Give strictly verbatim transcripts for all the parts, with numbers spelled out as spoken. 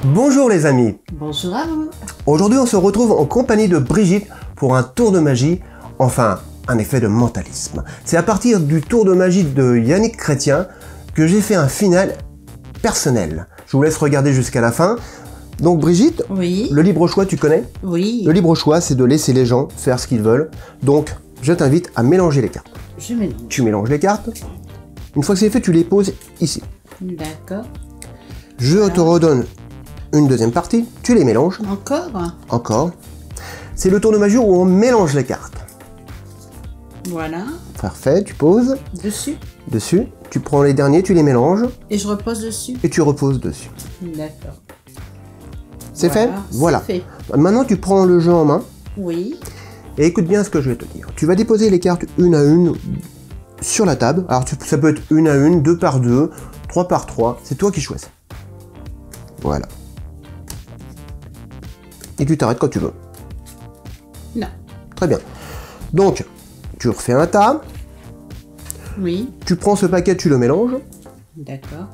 Bonjour les amis. Bonjour à vous. Aujourd'hui on se retrouve en compagnie de Brigitte pour un tour de magie, enfin un effet de mentalisme. C'est à partir du tour de magie de Yannick Chrétien que j'ai fait un final personnel. Je vous laisse regarder jusqu'à la fin. Donc Brigitte, oui. Le libre choix tu connais? Oui. Le libre choix c'est de laisser les gens faire ce qu'ils veulent. Donc je t'invite à mélanger les cartes. Je mélange. Tu mélanges les cartes. Une fois que c'est fait, tu les poses ici. D'accord. Je voilà. te redonne une deuxième partie, tu les mélanges. Encore? Encore. C'est le tour de magie où on mélange les cartes. Voilà. Parfait, tu poses. Dessus. Dessus. Tu prends les derniers, tu les mélanges. Et je repose dessus. Et tu reposes dessus. D'accord. C'est voilà. fait? Voilà. Fait. Maintenant, tu prends le jeu en main. Oui. Et écoute bien ce que je vais te dire. Tu vas déposer les cartes une à une sur la table. Alors, tu, ça peut être une à une, deux par deux, trois par trois. C'est toi qui choisis. Voilà. Et tu t'arrêtes quand tu veux. Non. Très bien. Donc, tu refais un tas. Oui. Tu prends ce paquet, tu le mélanges. D'accord.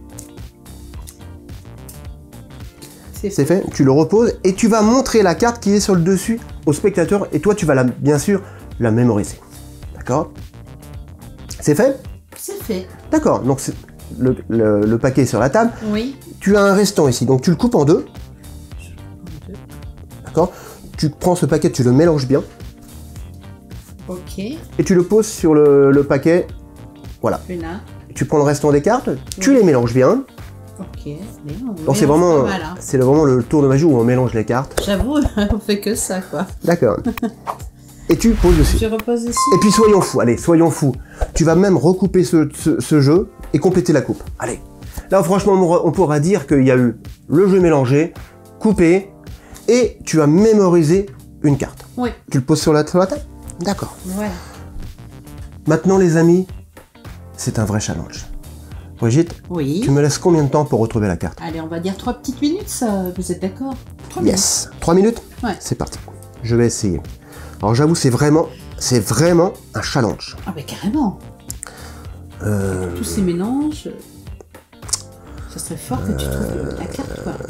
C'est fait. fait. Tu le reposes et tu vas montrer la carte qui est sur le dessus au spectateur et toi, tu vas la, bien sûr la mémoriser. D'accord? C'est fait? C'est fait. D'accord. Donc, le, le, le paquet est sur la table. Oui. Tu as un restant ici. Donc, tu le coupes en deux. D'accord? Tu prends ce paquet, tu le mélanges bien. Ok. Et tu le poses sur le, le paquet. Voilà. Là. Tu prends le restant des cartes, oui. Tu les mélanges bien. Ok. Bien, donc c'est vraiment, hein. c'est vraiment le tour de magie où on mélange les cartes. J'avoue, on fait que ça, quoi. D'accord. Et tu poses dessus. Je repose dessus. Et puis soyons fous, allez, soyons fous. Tu vas même recouper ce, ce, ce jeu et compléter la coupe. Allez. Là, franchement, on pourra dire qu'il y a eu le jeu mélangé, coupé, et tu as mémorisé une carte. Oui. Tu le poses sur la, sur la table? D'accord. Voilà. Maintenant, les amis, c'est un vrai challenge. Brigitte, oui. Tu me laisses combien de temps pour retrouver la carte? Allez, on va dire trois petites minutes, ça. Vous êtes d'accord? Yes. Trois minutes? Ouais. C'est parti. Je vais essayer. Alors, j'avoue, c'est vraiment, c'est vraiment un challenge. Ah, mais carrément. Euh... Tous ces mélanges, ça serait fort que tu trouves la carte, quoi.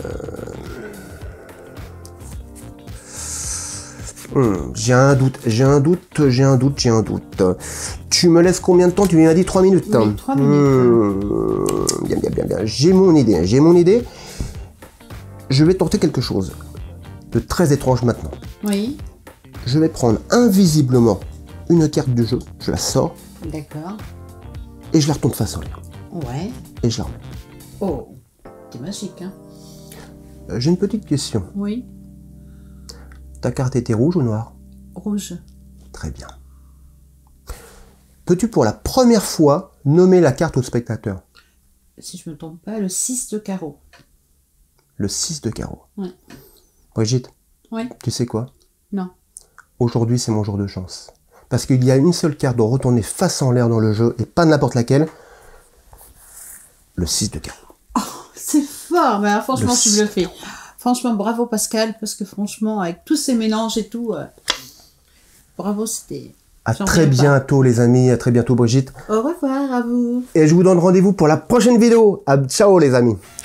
Hum, j'ai un doute, j'ai un doute, j'ai un doute, j'ai un doute. Tu me laisses combien de temps? Tu m'as dit trois minutes. Oui, trois minutes. Hum, bien, bien, bien, bien. J'ai mon idée, j'ai mon idée. Je vais tenter quelque chose de très étrange maintenant. Oui. Je vais prendre invisiblement une carte du jeu, je la sors. D'accord. Et je la retourne face en l'air. Ouais. Et je la remets. Oh, c'est magique, hein. Euh, j'ai une petite question. Oui. Ta carte était rouge ou noire? Rouge. Très bien. Peux-tu pour la première fois nommer la carte au spectateur? Si je ne me trompe pas, le six de carreau. Le six de carreau. Oui. Brigitte? Oui. Tu sais quoi? Non. Aujourd'hui, c'est mon jour de chance. Parce qu'il y a une seule carte de retourner face en l'air dans le jeu, et pas n'importe laquelle. Le six de carreau. Oh, c'est fort, mais alors, franchement, tu le fais. Franchement, bravo Pascal, parce que franchement, avec tous ces mélanges et tout, euh, bravo, c'était... À très bientôt les amis, à très bientôt Brigitte. Au revoir à vous. Et je vous donne rendez-vous pour la prochaine vidéo. À ciao les amis.